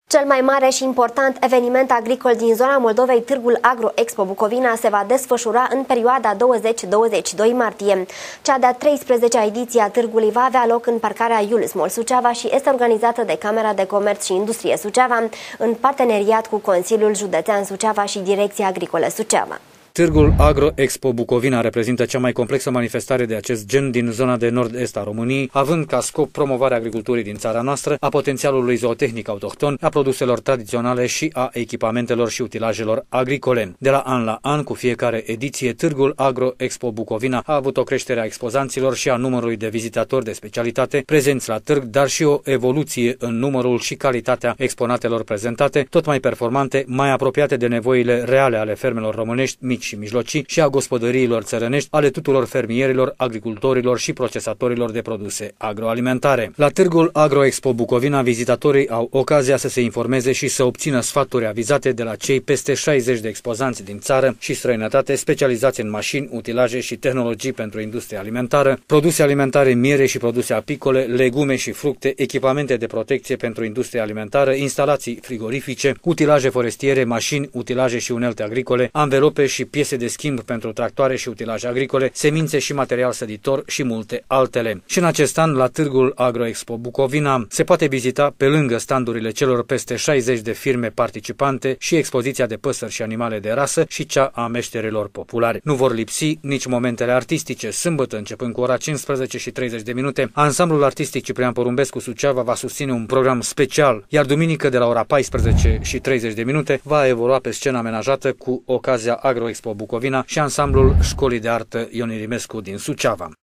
Cel mai mare și important eveniment agricol din zona Moldovei, Târgul Agro Expo Bucovina, se va desfășura în perioada 20-22 martie. Cea de-a 13-a ediție a târgului va avea loc în parcarea Iulius Mall Suceava și este organizată de Camera de Comerț și Industrie Suceava, în parteneriat cu Consiliul Județean Suceava și Direcția Agricolă Suceava. Târgul Agro Expo Bucovina reprezintă cea mai complexă manifestare de acest gen din zona de nord-est a României, având ca scop promovarea agriculturii din țara noastră, a potențialului zootehnic autohton, a produselor tradiționale și a echipamentelor și utilajelor agricole. De la an la an, cu fiecare ediție, Târgul Agro Expo Bucovina a avut o creștere a expozanților și a numărului de vizitatori de specialitate prezenți la târg, dar și o evoluție în numărul și calitatea exponatelor prezentate, tot mai performante, mai apropiate de nevoile reale ale fermelor românești, mici și mijlocii și a gospodăriilor țărănești, ale tuturor fermierilor, agricultorilor și procesatorilor de produse agroalimentare. La Târgul Agro Expo Bucovina, vizitatorii au ocazia să se informeze și să obțină sfaturi avizate de la cei peste 60 de expozanți din țară și străinătate specializați în mașini, utilaje și tehnologii pentru industria alimentară, produse alimentare, miere și produse apicole, legume și fructe, echipamente de protecție pentru industria alimentară, instalații frigorifice, utilaje forestiere, mașini, utilaje și unelte agricole, anvelope și piese de schimb pentru tractoare și utilaje agricole, semințe și material săditor și multe altele. Și în acest an, la Târgul Agro Expo Bucovina, se poate vizita, pe lângă standurile celor peste 60 de firme participante, și expoziția de păsări și animale de rasă și cea a meșterilor populari. Nu vor lipsi nici momentele artistice. Sâmbătă, începând cu ora 15:30, ansamblul artistic Ciprian Porumbescu Suceava va susține un program special, iar duminică de la ora 14:30 va evolua pe scena amenajată cu ocazia Agro Expo Bucovina și ansamblul Școlii de Artă Ion Irimescu din Suceava.